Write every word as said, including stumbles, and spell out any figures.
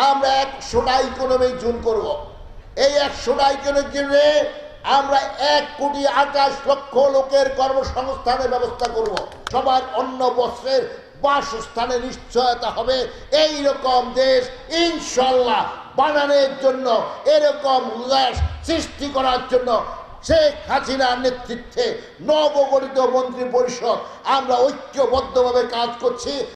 আমরা একশোটা economy June করব। এই একশোটা ইকোনমি আমরা এক কোটি আঠাশ লক্ষ লোকের কর্মসংস্থানের ব্যবস্থা করব। সবার অন্ন বস্ত্রের বাসস্থানে নিশ্চয়তা হবে। এই রকম দেশ ইনশাল্লাহ বানানোর জন্য, এরকম দেশ সৃষ্টি করার জন্য শেখ হাসিনার নেতৃত্বে নবগঠিত মন্ত্রী পরিষদ আমরা ঐক্যবদ্ধভাবে কাজ করছি।